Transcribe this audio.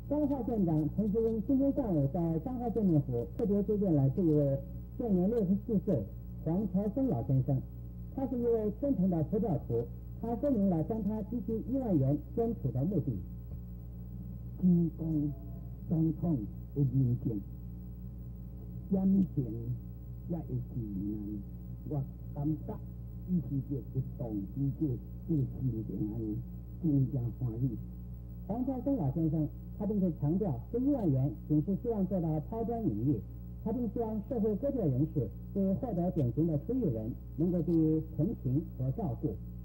彰化县长陈时中今天上午在彰化县政府特别接见了这一位现年64岁黄朝生老先生。他是一位虔诚的佛教徒，他说明了将他积蓄1万元捐处的目的。 天公总统的认证，严刑也会治难，我感觉伊是个一动之者，这个心情安尼真正欢喜。 黄朝生老先生，他并且强调，这1万元仅是希望做到抛砖引玉。他并希望社会各界人士对获得典型的出狱人能够给予同情和照顾。